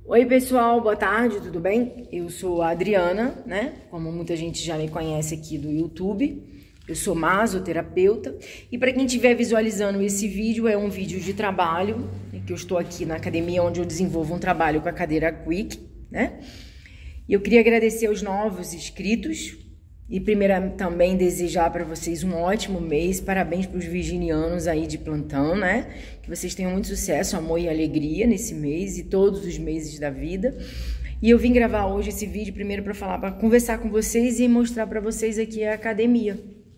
Oi pessoal, boa tarde, tudo bem? Eu sou a Adriana, né? Como muita gente já me conhece aqui do YouTube. Eu sou masoterapeuta e para quem estiver visualizando esse vídeo, é um vídeo de trabalho, que eu estou aqui na academia onde eu desenvolvo um trabalho com a cadeira Quick, né? E eu queria agradecer aos novos inscritos e primeiro também desejar para vocês um ótimo mês. Parabéns para os virginianos aí de plantão, né? Que vocês tenham muito sucesso, amor e alegria nesse mês e todos os meses da vida. E eu vim gravar hoje esse vídeo primeiro para conversar com vocês e mostrar para vocês aqui a academia.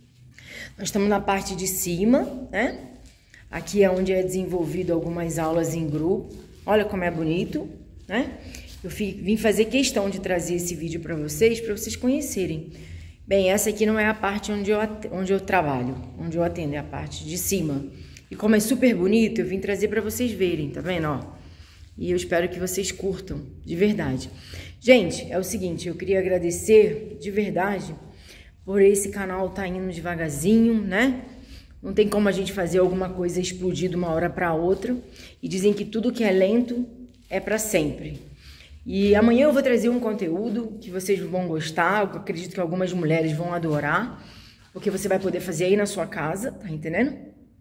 Nós estamos na parte de cima, né? Aqui é onde é desenvolvido algumas aulas em grupo. Olha como é bonito, né? Eu vim fazer questão de trazer esse vídeo para vocês conhecerem. Bem, essa aqui não é a parte onde eu trabalho, onde eu atendo, é a parte de cima. E como é super bonito, eu vim trazer para vocês verem, tá vendo, ó? E eu espero que vocês curtam, de verdade. Gente, é o seguinte, eu queria agradecer, de verdade, por esse canal tá indo devagarzinho, né? Não tem como a gente fazer alguma coisa explodir de uma hora para outra. E dizem que tudo que é lento é para sempre. E amanhã eu vou trazer um conteúdo que vocês vão gostar, eu acredito que algumas mulheres vão adorar, porque você vai poder fazer aí na sua casa, tá entendendo?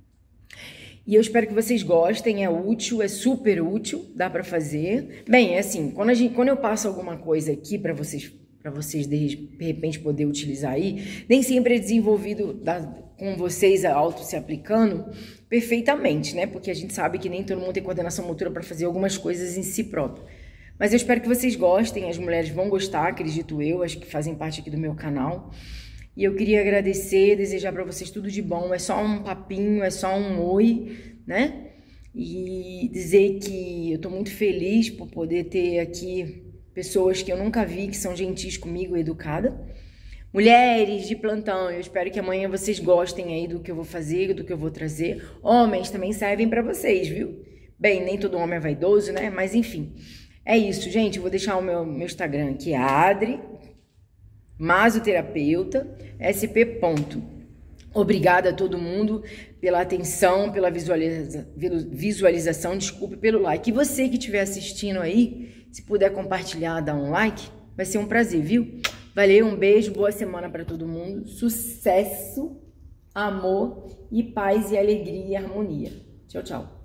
E eu espero que vocês gostem, é útil, é super útil, dá pra fazer. Bem, é assim, quando eu passo alguma coisa aqui pra vocês de repente poder utilizar aí, nem sempre é desenvolvido com vocês auto se aplicando perfeitamente, né? Porque a gente sabe que nem todo mundo tem coordenação motora pra fazer algumas coisas em si próprio. Mas eu espero que vocês gostem, as mulheres vão gostar, acredito eu, acho que fazem parte aqui do meu canal. E eu queria agradecer, desejar para vocês tudo de bom, é só um papinho, é só um oi, né? E dizer que eu tô muito feliz por poder ter aqui pessoas que eu nunca vi, que são gentis comigo, educadas. Mulheres de plantão, eu espero que amanhã vocês gostem aí do que eu vou fazer, do que eu vou trazer. Homens também servem para vocês, viu? Bem, nem todo homem é vaidoso, né? Mas enfim... É isso, gente. Eu vou deixar o meu Instagram aqui, Adri, masoterapeuta, SP. Obrigada a todo mundo pela atenção, pela visualização, desculpe, pelo like. E você que estiver assistindo aí, se puder compartilhar, dar um like, vai ser um prazer, viu? Valeu, um beijo, boa semana para todo mundo. Sucesso, amor e paz e alegria e harmonia. Tchau, tchau.